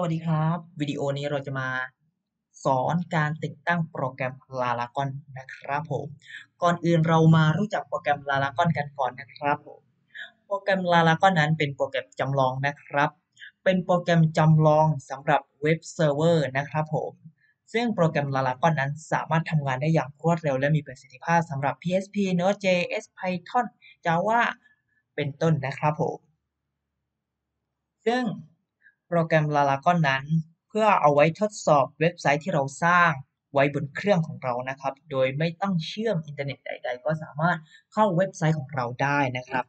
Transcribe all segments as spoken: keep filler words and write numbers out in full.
สวัสดีครับวิดีโอนี้เราจะมาสอนการติดตั้งโปรแกรม Laragon นะครับผมก่อนอื่นเรามารู้จักโปรแกรม Laragon กันก่อนนะครับผมโปรแกรม Laragon นั้นเป็นโปรแกรมจำลองนะครับเป็นโปรแกรมจำลองสำหรับเว็บเซิร์ฟเวอร์นะครับผมซึ่งโปรแกรม Laragon นั้นสามารถทำงานได้อย่างรวดเร็วและมีประสิทธิภาพสำหรับ พี เอช พี Node.js Python Java เป็นต้นนะครับผม ซึ่งโปรแกรม Laragon นั้นเพื่อเอาไว้ทดสอบเว็บไซต์ที่เราสร้างไว้บนเครื่องของเรานะครับโดยไม่ต้องเชื่อมอินเทอร์เน็ตใดๆก็สามารถเข้าเว็บไซต์ของเราได้นะครับ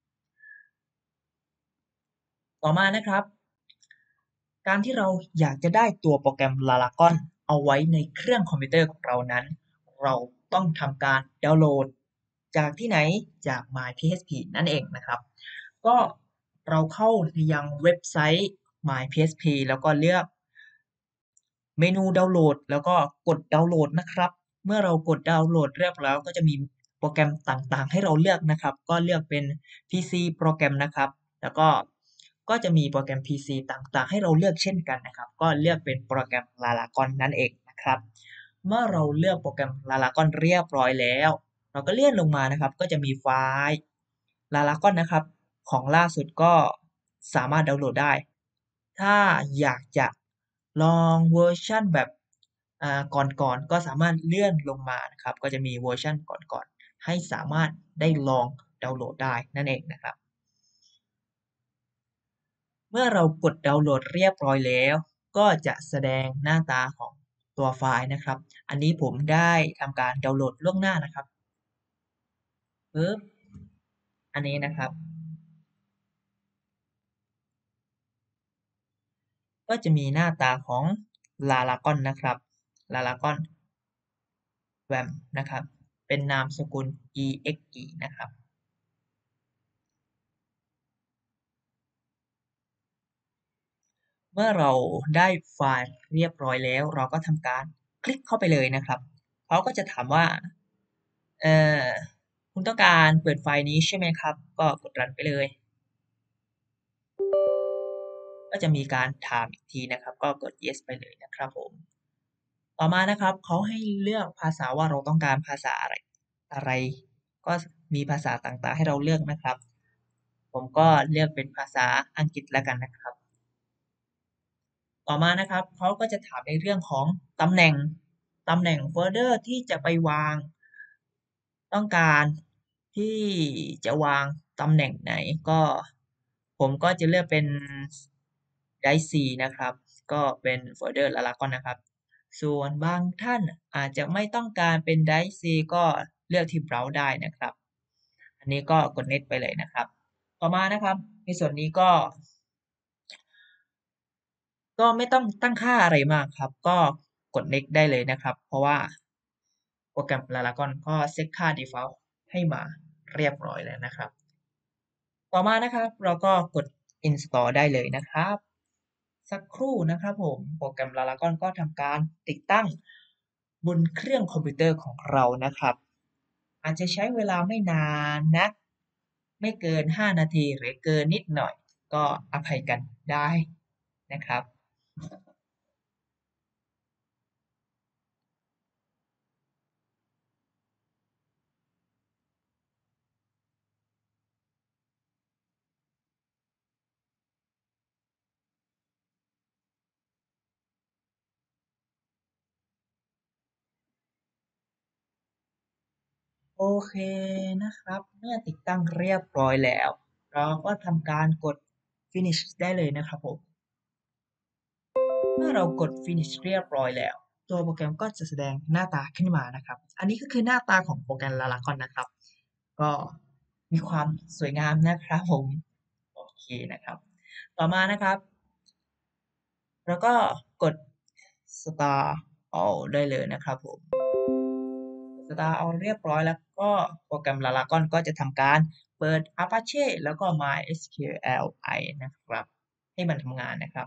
ต่อมานะครับการที่เราอยากจะได้ตัวโปรแกรม Laragon เอาไว้ในเครื่องคอมพิวเตอร์ของเรานั้นเราต้องทำการดาวน์โหลดจากที่ไหนจาก MyPHP นั่นเองนะครับก็เราเข้ายังเว็บไซต์ MyPHP แล้วก็เลือก เมนูดาวน์โหลดแล้วก็กดดาวน์โหลดนะครับเมื่อเรากดดาวน์โหลดเรียบร้อยก็จะมีโปรแกรมต่างๆให้เราเลือกนะครับก็เลือกเป็น พี ซี โปรแกรมนะครับแล้วก็ก็จะมีโปรแกรม พี ซี ต่างๆให้เราเลือกเช่นกันนะครับก็เลือกเป็นโปรแกรม Laragon นั่นเองนะครับเมื่อเราเลือกโปรแกรม Laragon เรียบร้อยแล้วเราก็เลื่อนลงมานะครับก็จะมีไฟล์ Laragon นะครับของล่าสุดก็สามารถดาวน์โหลดได้ ถ้าอยากจะลองเวอร์ชันแบบอ่าก่อนๆก็สามารถเลื่อนลงมานะครับก็จะมีเวอร์ชันก่อนๆให้สามารถได้ลองดาวน์โหลดได้นั่นเองนะครับเมื่อเรากดดาวน์โหลดเรียบร้อยแล้วก็จะแสดงหน้าตาของตัวไฟล์นะครับอันนี้ผมได้ทำการดาวน์โหลดล่วงหน้านะครับปึ๊บอันนี้นะครับก็จะมีหน้าตาของ Laragon นะครับ Laragon แวมนะครับเป็นนามสกุล exe นะครับเมื่อเราได้ไฟล์เรียบร้อยแล้วเราก็ทำการคลิกเข้าไปเลยนะครับเขาก็จะถามว่าเอ่อคุณต้องการเปิดไฟล์นี้ใช่ไหมครับก็กดรันไปเลยก็จะมีการถามอีกทีนะครับก็กด yes ไปเลยนะครับผมต่อมานะครับเขาให้เลือกภาษาว่าเราต้องการภาษาอะไรอะไรก็มีภาษาต่างๆให้เราเลือกนะครับผมก็เลือกเป็นภาษาอังกฤษแล้วกันนะครับ ต่อมานะครับเขาก็จะถามในเรื่องของตำแหน่งตำแหน่งโฟลเดอร์ที่จะไปวางต้องการที่จะวางตำแหน่งไหนก็ผมก็จะเลือกเป็น Drive C นะครับก็เป็นโฟลเดอร์ Laragon นะครับส่วนบางท่านอาจจะไม่ต้องการเป็น Drive C ก็เลือกที่ Browse ได้นะครับอันนี้ก็กด Next ไปเลยนะครับต่อมานะครับในส่วนนี้ก็ ก็ไม่ต้องตั้งค่าอะไรมากครับก็กด next ได้เลยนะครับเพราะว่าโปรแกรม Laragon ก็เซตค่า default ให้มาเรียบร้อยแล้วนะครับต่อมานะครับเราก็กด install ได้เลยนะครับสักครู่นะครับผมโปรแกรม Laragon ก็ทำการติดตั้งบนเครื่องคอมพิวเตอร์ของเรานะครับอาจจะใช้เวลาไม่นานนะไม่เกินห้านาทีหรือเกินนิดหน่อยก็อภัยกันได้นะครับ โอเคนะครับเมื่อติดตั้งเรียบร้อยแล้วเราก็ทำการกด finish ได้เลยนะครับผมเมื่อเรากด finish เรียบร้อยแล้วตัวโปรแกรมก็จะแสดงหน้าตาขึ้นมานะครับอันนี้ก็คือหน้าตาของโปรแกรม Laragon นะครับก็มีความสวยงามนะครับผมโอเคนะครับต่อมานะครับเราก็กด start all ได้เลยนะครับผม สตาร์เอาเรียบร้อยแล้วก็โปรแกรม Laragon ก็จะทำการเปิด Apache แล้วก็ MySQLi นะครับให้มันทำงานนะครับ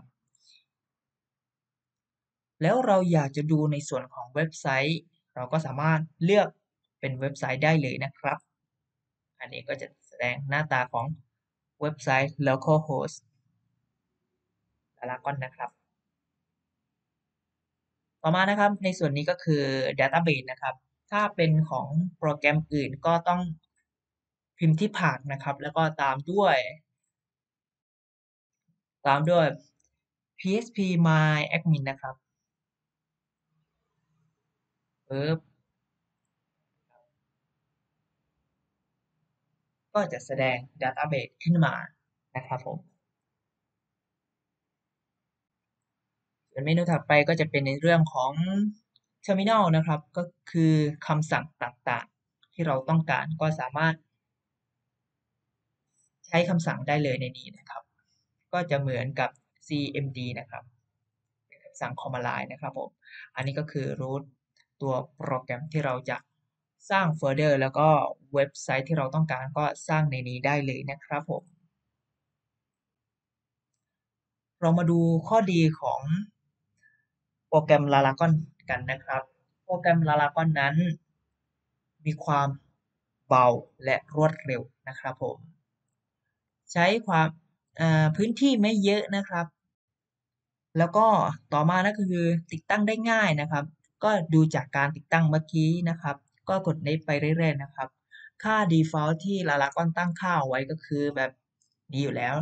แล้วเราอยากจะดูในส่วนของเว็บไซต์เราก็สามารถเลือกเป็นเว็บไซต์ได้เลยนะครับอันนี้ก็จะแสดงหน้าตาของเว็บไซต์ localhost Laragon นะครับต่อมานะครับในส่วนนี้ก็คือ Database นะครับถ้าเป็นของโปรแกรมอื่นก็ต้องพิมพ์ที่ผักนะครับแล้วก็ตามด้วยตามด้วย phpMyAdmin นะครับปึ๊บก็จะแสดง Database ขึ้นมานะครับผมส่วนเมนูถัดไปก็จะเป็นในเรื่องของ Terminal นะครับก็คือคำสั่งต่างๆที่เราต้องการก็สามารถใช้คำสั่งได้เลยในนี้นะครับก็จะเหมือนกับ cmd นะครับเป็นคำสั่ง command line นะครับผมอันนี้ก็คือ root ตัวโปรแกรมที่เราจะสร้างโฟลเดอร์แล้วก็เว็บไซต์ที่เราต้องการก็สร้างในนี้ได้เลยนะครับผมเรามาดูข้อดีของโปรแกรม Laragon กันนะครับโปรแกรม Laragon นั้นมีความเบาและรวดเร็วนะครับผมใช้ความพื้นที่ไม่เยอะนะครับแล้วก็ต่อมานะคือติดตั้งได้ง่ายนะครับก็ดูจากการติดตั้งเมื่อกี้นะครับก็กด next ไปเรื่อยๆนะครับค่า default ที่ Laragon ตั้งค่าเอาไว้ก็คือแบบนี้อยู่แล้ว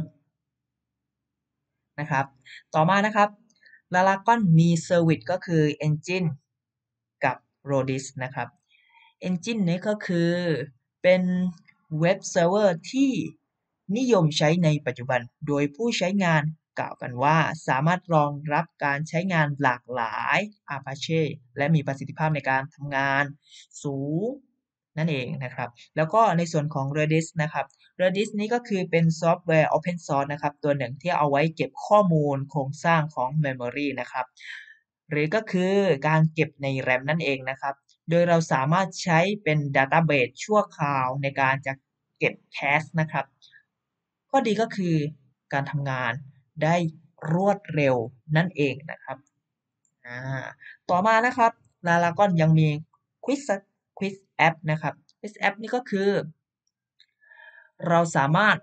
นะครับต่อมานะครับ Laragon มีเซอร์วิสก็คือ Engine กับ Redis นะครับ Engine นี้ก็คือเป็นเว็บเซิร์ฟเวอร์ที่นิยมใช้ในปัจจุบันโดยผู้ใช้งานกล่าวกันว่าสามารถรองรับการใช้งานหลากหลาย Apache และมีประสิทธิภาพในการทำงานสูงนั่นเองนะครับแล้วก็ในส่วนของ Redis นะครับ Redis นี้ก็คือเป็นซอฟต์แวร์ Open Source นะครับตัวหนึ่งที่เอาไว้เก็บข้อมูลโครงสร้างของ Memory นะครับหรือก็คือการเก็บใน แรม นั่นเองนะครับโดยเราสามารถใช้เป็น Database ชั่วคราวในการจะเก็บแคชนะครับข้อดีก็คือการทำงานได้รวดเร็วนั่นเองนะครับอ่าต่อมานะครับ Laragon ยังมี Quiz Quiz App นะครับ Quiz App นี่ก็คือเราสามารถ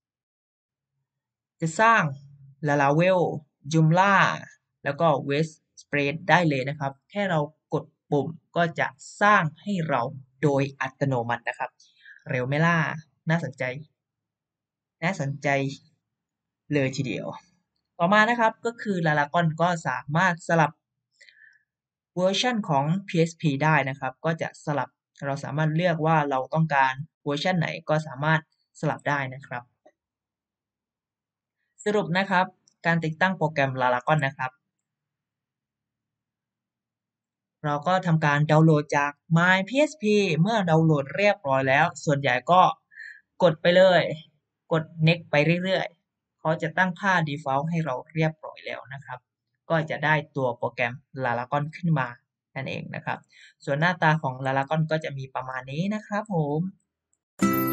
จะสร้าง Laravel Joomla แล้วก็ Wordpress ได้เลยนะครับแค่เรากดปุ่มก็จะสร้างให้เราโดยอัตโนมัตินะครับเร็วไหมล่ะน่าสนใจน่าสนใจเลยทีเดียวต่อมานะครับก็คือ Laragon ก็สามารถสลับเวอร์ชันของ พี เอช พี ได้นะครับก็จะสลับเราสามารถเลือกว่าเราต้องการเวอร์ชันไหนก็สามารถสลับได้นะครับสรุปนะครับการติดตั้งโปรแกรม Laragon นะครับเราก็ทำการดาวน์โหลดจาก MyPHP เมื่อดาวน์โหลดเรียบร้อยแล้วส่วนใหญ่ก็กดไปเลยกด next ไปเรื่อยๆเขาจะตั้งค่า default ให้เราเรียบร้อยแล้วนะครับก็จะได้ตัวโปรแกรม Laragon ขึ้นมานั่นเองนะครับส่วนหน้าตาของ Laragon ก็จะมีประมาณนี้นะครับผม